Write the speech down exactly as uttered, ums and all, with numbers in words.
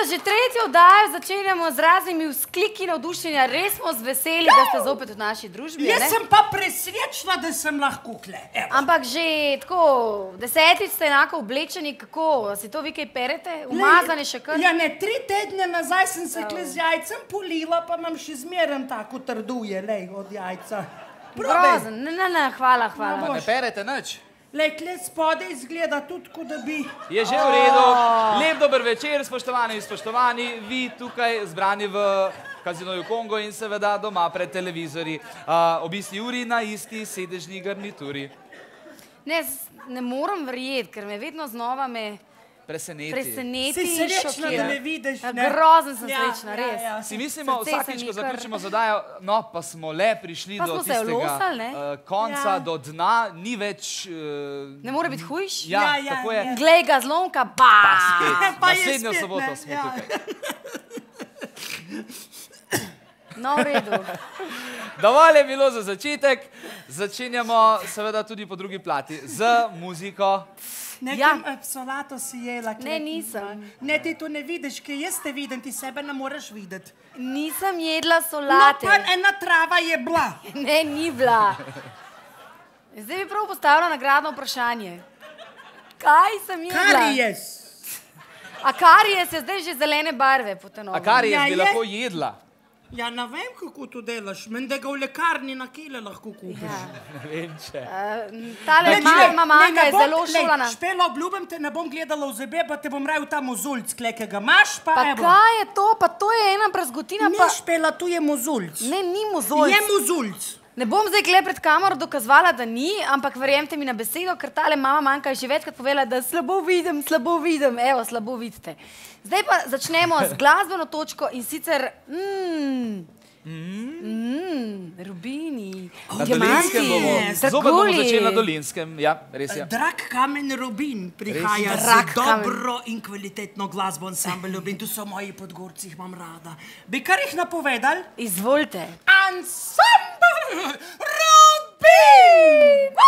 že tretjo oddajo začenjamo z raznimi vzkliki navdušenja. Res smo veseli, da ste zopet v naši družbi. Jaz sem pa presrečna, da sem lahko kle. Ampak že tako, desetič ste enako oblečeni, kako? Si to vi kaj perete? Umazane še kar? Ja, ne, tri tedne nazaj sem se kle z jajcem polila, pa imam še zmeren tako trduje, lej, od jajca. Grozen, ne, ne, ne, hvala, hvala. Ne perete nič. Lej, kle spode izgleda tudi, kot da bi... Je že v redu. Lep dober večer, spoštovani in spoštovani. Vi tukaj zbrani v Kazinoju Kongo in seveda doma pred televizorji. Ob isti uri na isti sedežni garnituri. Ne, ne moram verjeti, ker me vedno znova me... Preseneti. Preseneti in šokira. Si srečna, da me vidiš, ne? Grozen sem srečna, res. Si mislimo, vsakič, ko zaključimo zadajo, no, pa smo le prišli do tistega konca, do dna, ni več... Ne more biti hujš? Ja, tako je. Glej ga, zlomka, ba! Pa spet, naslednjo soboto smo tukaj. No, v redu. Dovolj je bilo za začetek, začenjamo seveda tudi po drugi plati z muziko. Nekam solato si jela. Ne, nisem. Ne, ti to ne vidiš, ker jaz te vidim, ti sebe ne moreš videti. Nisem jedla solate. No, pa ena trava je bila. Ne, ni bila. Zdaj bi prav postavila nagradno vprašanje. Kaj sem jedla? Karijes. A karijes je zdaj že zelene barve po tenovem. A karijes bi lahko jedla? Ja, ne vem, kako to delaš. Meni, da ga v lekarni na kile lahko kupiš. Ne vem, če. Tale mama manjka je zelo šolana. Špela, obljubim te, ne bom gledala v zebe, pa te bom rajal ta mozulc, kleke ga imaš, pa evo. Pa kaj je to? Pa to je ena brazgotina, pa... Ne, Špela, tu je mozulc. Ne, ni mozulc. Je mozulc. Ne bom zdaj kle pred kamero dokazovala, da ni, ampak verjemite mi na besedo, ker tale mama manjka je že večkrat povedala, da slabo vidim, slabo vidim. Evo, slabo vidite. Zdaj pa začnemo z glasbeno točko in sicer... Mmm... Mmm... Rubini... Na Dolinskem bomo... Zopet bomo začeli na Dolinskem. Ja, res je. Drag kamen Rubin prihaja z dobro in kvalitetno glasbo ansambel Rubin. Tu so moji Podgorci, jih imam rada. Bi kar jih napovedali? Izvolite. Ansambel Rubin!